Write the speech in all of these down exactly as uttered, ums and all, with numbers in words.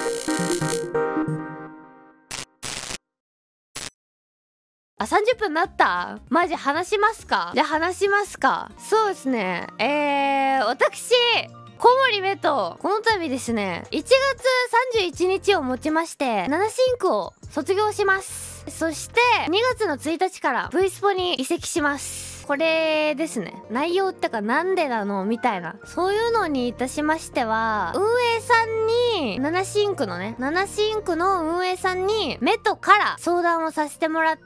あ、さんじゅっぷんなった。マジ話しますか？じゃあ話しますか。そうですね。えー、私、小森メト、この度ですね、いちがつさんじゅういちにちをもちまして、ナナシンクを卒業します。そして、にがつのついたちから V スポに移籍します。これですね。内容ってかなんでなのみたいな。そういうのにいたしましては、運営さんに、ナナシンクのね、ナナシンクの運営さんに、メトから相談をさせてもらって、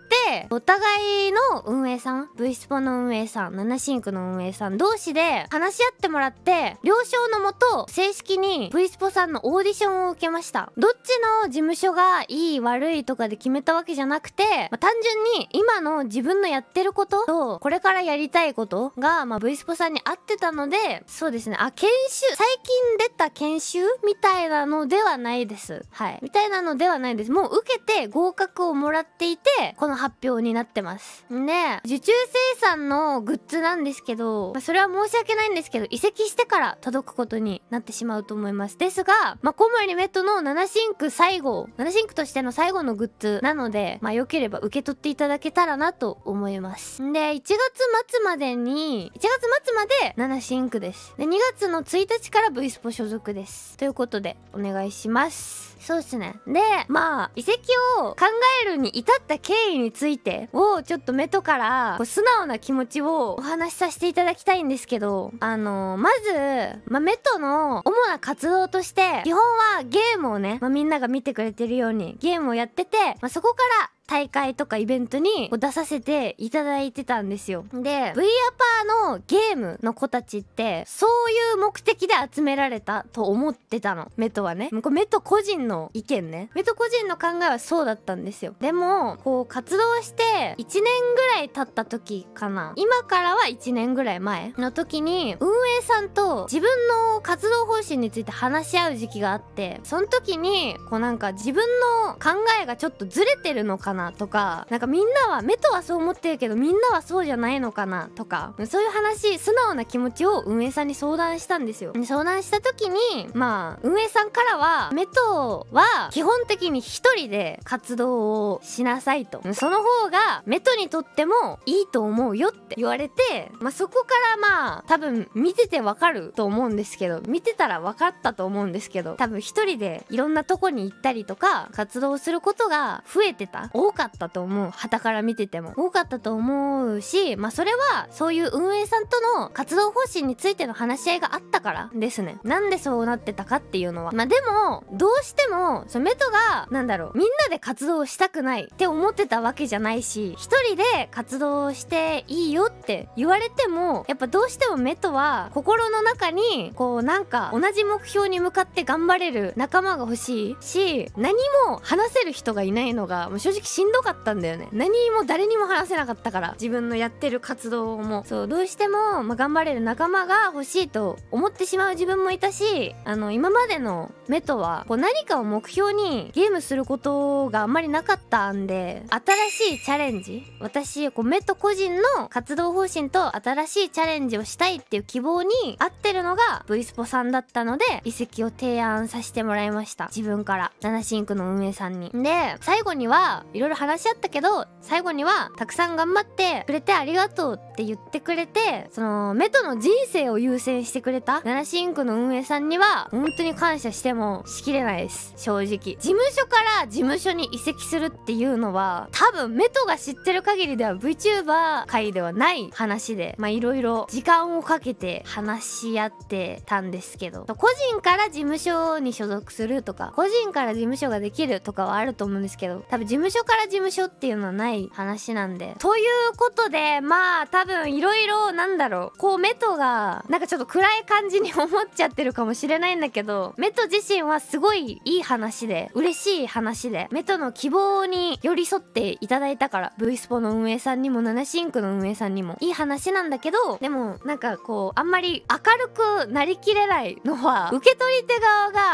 お互いの運営さん、V スポの運営さん、ナナシンクの運営さん同士で話し合ってもらって、了承のもと、正式に V スポさんのオーディションを受けました。どっちの事務所がいい悪いとかで決めたわけじゃなくて、まあ、単純に今の自分のやってることと、これからやりたいことが、まあ、V スポさんに合ってたので、そうですね。あ、研修、最近出た研修みたいなのではないです。はい。みたいなのではないです。もう受けて合格をもらっていて、この発表になってます。で、受注生産のグッズなんですけど、まあ、それは申し訳ないんですけど、移籍してから届くことになってしまうと思います。ですが、まあ、コモリメットのナナシンク最後、ナナシンクとしての最後のグッズなので、まあ、良ければ受け取っていただけたらなと思います。で、いちがつまつまでに、いちがつまつまでナナシンクです。で、にがつのついたちから V スポ所属です。ということで、お願いします。そうですね。で、まあ、移籍を考えるに至った経緯についてを、ちょっとメトから、こう素直な気持ちをお話しさせていただきたいんですけど、あのー、まず、まあ、メトの主な活動として、基本はゲームをね、まあ、みんなが見てくれてるようにゲームをやってて、まあ、そこから大会とかイベントに出させていただいてたんですよ。で、V アパーのゲームの子たちって、そういう目的で集められたと思ってたの。メトはね。これメト個人の意見ね。メト個人の考えはそうだったんですよ。でも、こう活動していちねんぐらい経った時かな。今からはいちねんぐらい前の時に、運営さんと自分の活動方針について話し合う時期があって、その時に、こうなんか自分の考えがちょっとずれてるのかなとか、なんかみんなは、メトはそう思ってるけどみんなはそうじゃないのかなとか、そういう話、素直な気持ちを運営さんに相談したんですよ。で相談した時に、まあ、運営さんからは、メトは基本的に一人で活動をしなさいと。その方がメトにとってもいいと思うよって言われて、まあそこからまあ、多分見ててわかると思うんですけど、見てたらわかったと思うんですけど、多分一人でいろんなとこに行ったりとか、活動することが増えてた。多かったと思う。傍から見てても。多かったと思うし、まあそれは、そういう運営さんとの活動方針についての話し合いがあったからですね。なんでそうなってたかっていうのは。まあでも、どうしても、そのメトが、なんだろう、みんなで活動したくないって思ってたわけじゃないし、一人で活動していいよって言われても、やっぱどうしてもメトは、心の中に、こうなんか、同じ目標に向かって頑張れる仲間が欲しいし、何も話せる人がいないのが、もう正直しんどかったんだよね。何も誰にも話せなかったから、自分のやってる活動も。そう、どうしても、まあ、頑張れる仲間が欲しいと思ってしまう自分もいたし、あの、今までのメトは、こう何かを目標にゲームすることがあんまりなかったんで、新しいチャレンジ、私、こうメト個人の活動方針と新しいチャレンジをしたいっていう希望に合ってるのが V スポさんだったので、移籍を提案させてもらいました。自分から。ナナシンクの運営さんに。で、最後には、いろいろ話し合ったけど、最後には、たくさん頑張ってくれてありがとうって言ってくれて、その、メトの人生を優先してくれたナナシンクの運営さんには、本当に感謝してもしきれないです。正直。事務所から事務所に移籍するっていうのは、多分メトが知ってる限りでは VTuber 界ではない話で、まあいろいろ時間をかけて話し合ってたんですけど、個人から事務所に所属するとか、個人から事務所ができるとかはあると思うんですけど、多分事務所から事務所っていうのはない話なんで。ということで、まあ多分いろいろなんだろう、こうメトがなんかちょっと暗い感じに思っちゃってるかもしれないんだけど、メト自身はすごいいい話で、嬉しい話で、メトの希望に寄り添っていただいたから、V スポの運営さんにもナナシンクの運営さんにもいい話なんだけど、でもなんかこうあんまり明るくなりきれないのは受け取り手側が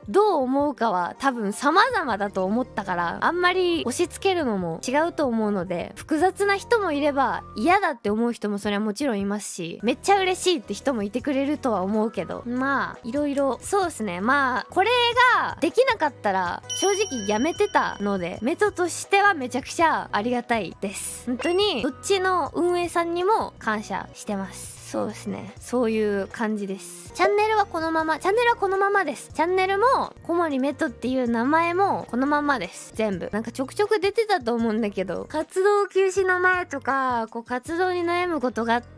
どう思うかは多分様々だと思ったから、あんまり押し付けるのも違うと思うので、複雑な人もいれば嫌だって思う人もそれはもちろんいますし、めっちゃ嬉しいって人もいてくれるとは思うけど、まあいろいろそうですね。まあこれができなかったら正直やめてたので、メトとしてはめちゃくちゃありがたいです。本当にどっちの運営さんにも感謝してます。そうですね。そういう感じです。チャンネルはこのまま、チャンネルはこのままです。チャンネルも、小森メトっていう名前もこのままです。全部。なんかちょくちょく出てたと思うんだけど、活動休止の前とか、こう活動に悩むことがあって、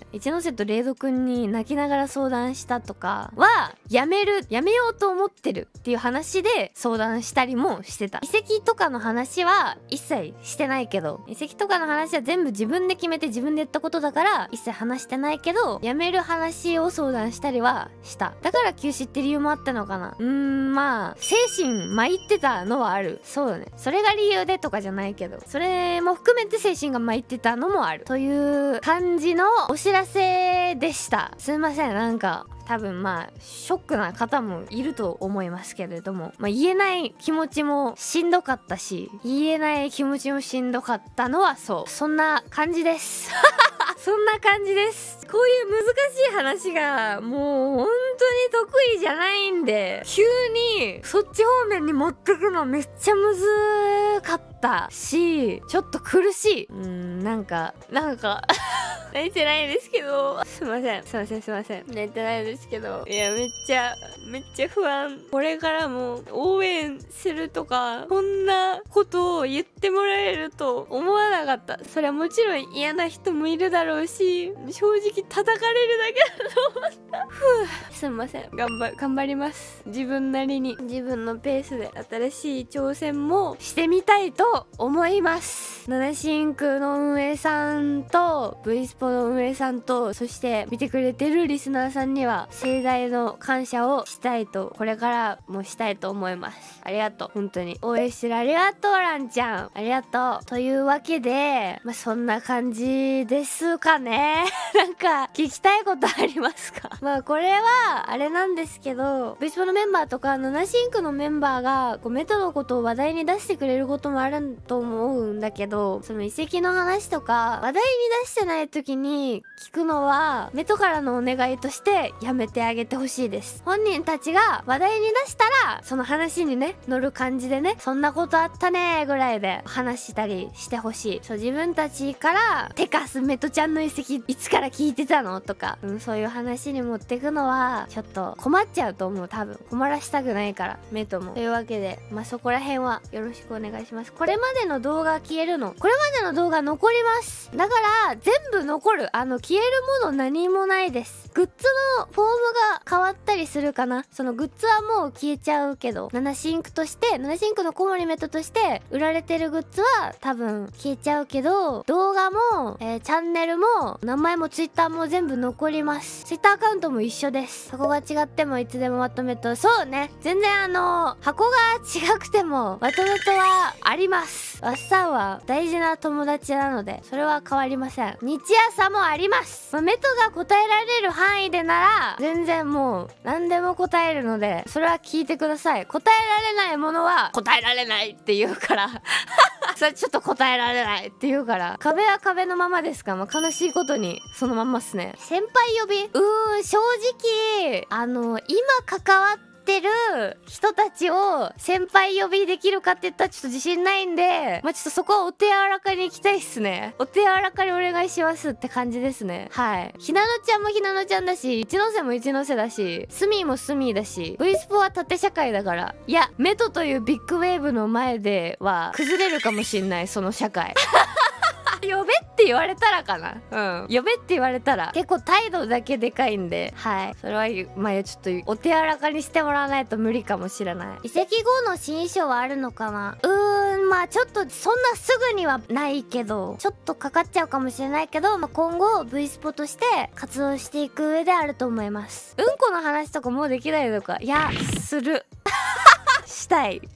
一ノ瀬とレイドくんに泣きながら相談したとかは、やめる、やめようと思ってるっていう話で相談したりもしてた。移籍とかの話は一切してないけど、移籍とかの話は全部自分で決めて自分で言ったことだから、一切話してないけど、やめる話を相談したりはした。だから休止って理由もあったのかな。うーん、まあ精神参ってたのはある。そうだね。それが理由でとかじゃないけど、それも含めて精神が参ってたのもあるという感じのお知らせでした。すいません、なんか多分まあショックな方もいると思いますけれども、まあ、言えない気持ちもしんどかったし、言えない気持ちもしんどかったのはそう、そんな感じですそんな感じです。こういう難しい話がもう本当に得意じゃないんで、急にそっち方面に持ってくのめっちゃむずかったし、ちょっと苦しい。うーん、なんかなんか泣いてないですけど、すいませんすいませんすいません泣いてないですけど、いやめっちゃめっちゃ不安。これからも応援するとかこんなことを言ってもらえると思わなかった。それはもちろん嫌な人もいるだろうし、正直叩かれるだけだと思ったふう、すいません。頑張頑張ります。自分なりに自分のペースで新しい挑戦もしてみたいと思います。ナナシンクの運営さんと V スポの運営さんと、そして見てくれてるリスナーさんには盛大の感謝をしたいと、これからもしたいと思います。ありがとう。本当に応援してる、ありがとうランちゃん、ありがとう。というわけで、まあ、そんな感じですかねなんか聞きたいことありますかまあこれはあれなんですけど、 V スポのメンバーとかナナシンクのメンバーがこうメトのことを話題に出してくれることもあると思うんだけど、その移籍の話とか話題に出してない時に聞くのはメトからのお願いとしてやめてあげてほしいです。本人たちが話題に出したらその話にね乗る感じでね、そんなことあったねーぐらいで話したりしてほしい。そう、自分たちからてかすメトちゃんの移籍いつから聞いてたのとか、うん、そういう話に持ってくのはちょっと困っちゃうと思う。多分困らしたくないからメトも。というわけで、まあそこら辺はよろしくお願いします。これまでの動画消えるの、これまでの動画残ります。だから全部残る。あの消えるもの何もないです。グッズのフォームが変わったりするかな。そのグッズはもう消えちゃうけど、ナナシンクとしてナナシンクの小森メトとして売られてるグッズは多分消えちゃうけど、動画も、えー、チャンネルも名前もツイッターも全部残ります。ツイッターアカウントも一緒です。そこが違ってもいつでもまとめと、そうね、全然あの箱が違くてもまとめとはあります。わっさんは大事な友達なのでそれは変わりません。日朝もあります。まあ、メトが答えられる範囲でなら全然もう何でも答えるので、それは聞いてください。答えられないものは答えられないって言うからそれちょっと答えられないって言うから、壁は壁のままですか。まあ、悲しいことにそのまんまっすね。先輩呼び、うーん、正直あの今関わってってる人たちを先輩呼びできるかって言ったらちょっと自信ないんで、まあ、ちょっとそこはお手柔らかに行きたいっすね。お手柔らかにお願いしますって感じですね。はい。ひなのちゃんもひなのちゃんだし、一ノ瀬も一ノ瀬だし、スミーもスミーだし、V スポは縦社会だから、いやメトというビッグウェーブの前では崩れるかもしんない、その社会呼べって言われたらかな。うん。呼べって言われたら。結構態度だけでかいんで。はい。それは、まあちょっとお手柔らかにしてもらわないと無理かもしれない。移籍後の新衣装はあるのかな。うーん、まあちょっとそんなすぐにはないけど、ちょっとかかっちゃうかもしれないけど、まあ今後 V スポとして活動していく上であると思います。うんこの話とかもうできないのか。いや、する。したい。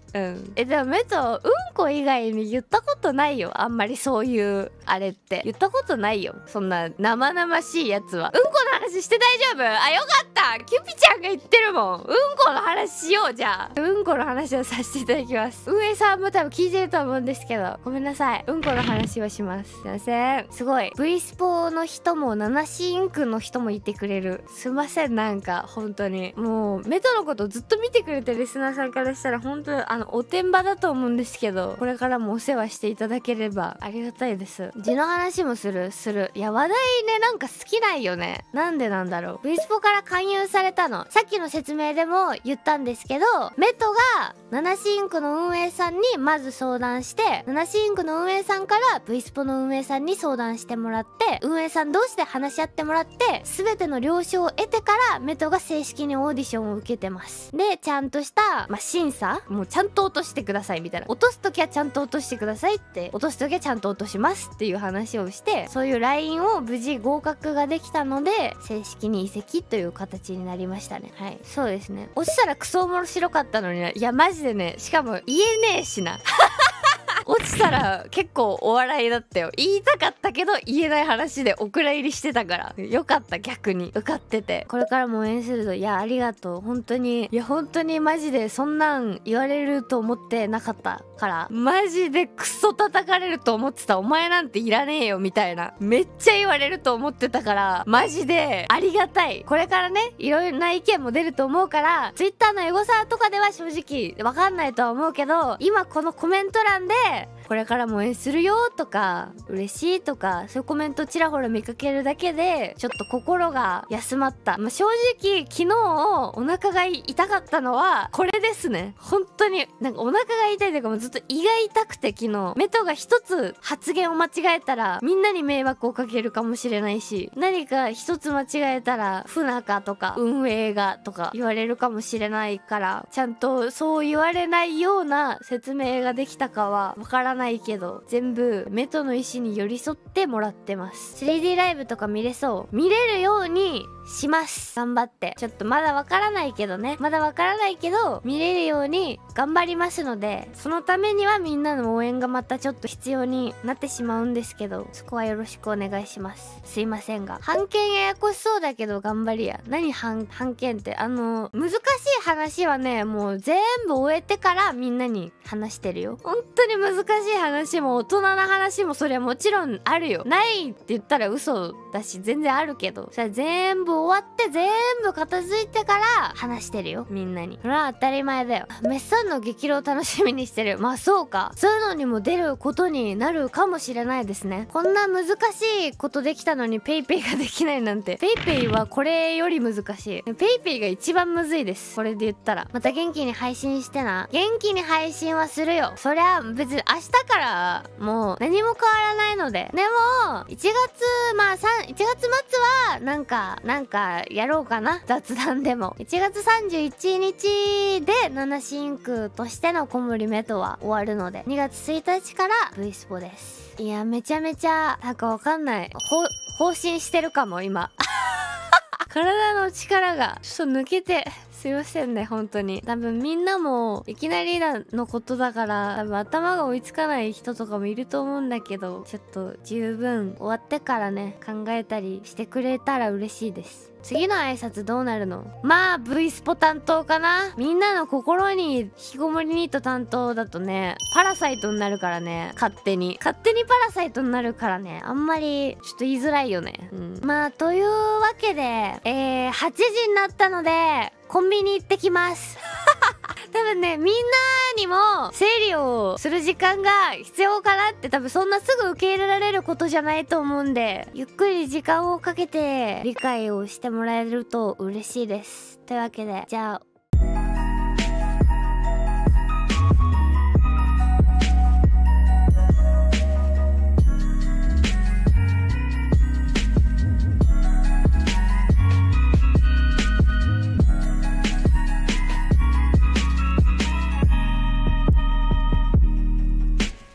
うん。え、でもメト、うんこ以外に言ったことないよ。あんまりそういうあれって言ったことないよ。そんな生々しいやつは。うんこの話して大丈夫？あ、よかった。キュピちゃんが言ってるもん。うんこの話しよう。じゃあうんこの話をさせていただきます。運営さんも多分聞いてると思うんですけど、ごめんなさい。うんこの話をします。すいません。すごい V スポの人もナナシインクの人もいてくれる。すいません。なんか本当にもうメトのことずっと見てくれてるリスナーさんからしたら本当にあのおてんばだと思うんですけど、これからもお世話していただければありがたいです。字の話もするする。いや話題ね、なんか好きないよね。なんでなんだろう。 V スポから勧誘されたの、さっきの説明でも言ったんですけど、メトがナナシインクの運営さんにまず相談して、ナナシインクの運営さんから V スポの運営さんに相談してもらって、運営さん同士で話し合ってもらって、全ての了承を得てからメトが正式にオーディションを受けてます。でちゃんとした、まあ、審査もうちゃんと落としてくださいみたいな、落とすときはちゃんと落としてくださいって、落とすときはちゃんと落としますっていう話をして、そういうラインを無事合格ができたので正式に移籍という形になりましたね。はい、そうですね。落ちたらクソおもろ白かったのにな。いやマジでね、しかも言えねえしな落ちたら結構お笑いだったよ。言いたかったけど言えない話でお蔵入りしてたからよかった。逆に受かってて、これからも応援するぞ。いやありがとう本当に。いや本当にマジでそんなん言われると思ってなかったから、マジでクソ叩かれると思ってた。お前なんていらねえよみたいなめっちゃ言われると思ってたから、マジでありがたい。これからねいろいろな意見も出ると思うから、 Twitter のエゴサとかでは正直わかんないとは思うけど、今このコメント欄でこれからも応援するよとか嬉しいとかそういうコメントちらほら見かけるだけでちょっと心が休まった。まあ、正直昨日お腹が痛かったのはこれですね。本当になんかお腹が痛いというか、もうずっと胃が痛くて、昨日メトが一つ発言を間違えたらみんなに迷惑をかけるかもしれないし、何か一つ間違えたら不仲とか運営がとか言われるかもしれないから、ちゃんとそう言われないような説明ができたかはわからないないけど、全部メトの意思に寄り添ってもらってます。 スリーディー ライブとか見れそう見れるようにします。頑張って。ちょっとまだわからないけどねまだわからないけど見れるように頑張りますので、そのためにはみんなの応援がまたちょっと必要になってしまうんですけど、そこはよろしくお願いします。すいませんが、判件ややこしそうだけど頑張りや。何判判件って、あの難しい話はねもう全部終えてからみんなに話してるよ。本当に難しい話も大人な話もそれはもちろんあるよ。ないって言ったら嘘だし全然あるけど、それは全部終わって全部片付いてから話してるよみんなに。それは当たり前だよ。メッサンの激励を楽しみにしてる。まあそうか、そういうのにも出ることになるかもしれないですね。こんな難しいことできたのにペイペイができないなんて。ペイペイはこれより難しい。ペイペイが一番むずいです、これで言ったら。また元気に配信してな。元気に配信はするよ。そりゃ別に明日からもう何も変わらないので。でもいちがつまあいちがつ末はなんかなんかやろうかな、雑談でも。いちがつさんじゅういちにちでナナシンクとしてのコモリメトは終わるので、にがつついたちから V スポです。いやめちゃめちゃなんかわかんない、ほ放心してるかも今体の力がちょっと抜けてすいませんね本当に。多分みんなもいきなりのことだから多分頭が追いつかない人とかもいると思うんだけど、ちょっと十分終わってからね考えたりしてくれたら嬉しいです。次の挨拶どうなるの？まあ V スポ担当かな。みんなの心に引きこもりニート担当だとねパラサイトになるからね。勝手に勝手にパラサイトになるからね、あんまりちょっと言いづらいよね。うん、まあというわけでえー、はちじになったのでコンビニ行ってきます多分ねみんなにも整理をする時間が必要かなって、多分そんなすぐ受け入れられることじゃないと思うんで、ゆっくり時間をかけて理解をしてもらえると嬉しいです。というわけでじゃあ